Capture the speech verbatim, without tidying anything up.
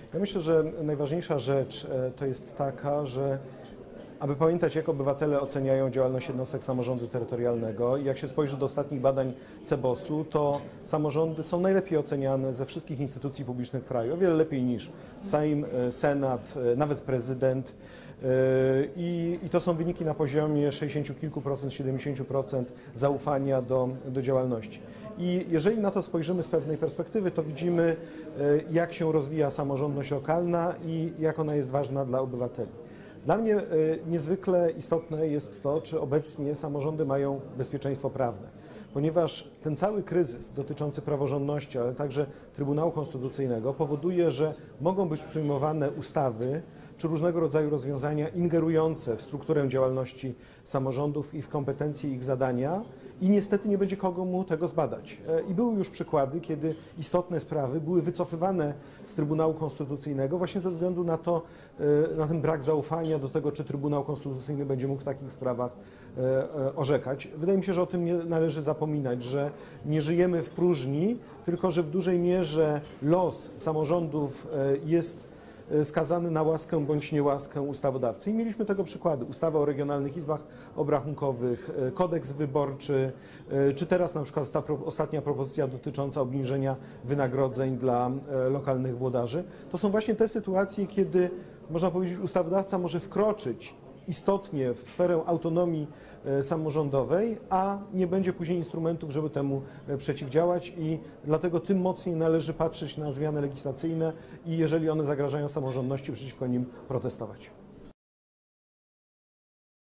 Ja myślę, że najważniejsza rzecz to jest taka, że aby pamiętać, jak obywatele oceniają działalność jednostek samorządu terytorialnego i jak się spojrzy do ostatnich badań cebosu, to samorządy są najlepiej oceniane ze wszystkich instytucji publicznych w kraju, o wiele lepiej niż Sejm, Senat, nawet prezydent. I, i to są wyniki na poziomie sześćdziesięciu kilku procent, siedemdziesięciu procent zaufania do, do działalności. I jeżeli na to spojrzymy z pewnej perspektywy, to widzimy, jak się rozwija samorządność lokalna i jak ona jest ważna dla obywateli. Dla mnie niezwykle istotne jest to, czy obecnie samorządy mają bezpieczeństwo prawne, ponieważ ten cały kryzys dotyczący praworządności, ale także Trybunału Konstytucyjnego powoduje, że mogą być przyjmowane ustawy czy różnego rodzaju rozwiązania ingerujące w strukturę działalności samorządów i w kompetencje ich zadania i niestety nie będzie kogo mu tego zbadać. I były już przykłady, kiedy istotne sprawy były wycofywane z Trybunału Konstytucyjnego właśnie ze względu na to, na ten brak zaufania do tego, czy Trybunał Konstytucyjny będzie mógł w takich sprawach orzekać. Wydaje mi się, że o tym nie należy zapominać, że nie żyjemy w próżni, tylko że w dużej mierze los samorządów jest skazany na łaskę bądź niełaskę ustawodawcy. I mieliśmy tego przykłady. Ustawa o regionalnych izbach obrachunkowych, kodeks wyborczy, czy teraz na przykład ta pro, ostatnia propozycja dotycząca obniżenia wynagrodzeń dla lokalnych włodarzy. To są właśnie te sytuacje, kiedy, można powiedzieć, ustawodawca może wkroczyć istotnie w sferę autonomii samorządowej, a nie będzie później instrumentów, żeby temu przeciwdziałać i dlatego tym mocniej należy patrzeć na zmiany legislacyjne i jeżeli one zagrażają samorządności, przeciwko nim protestować.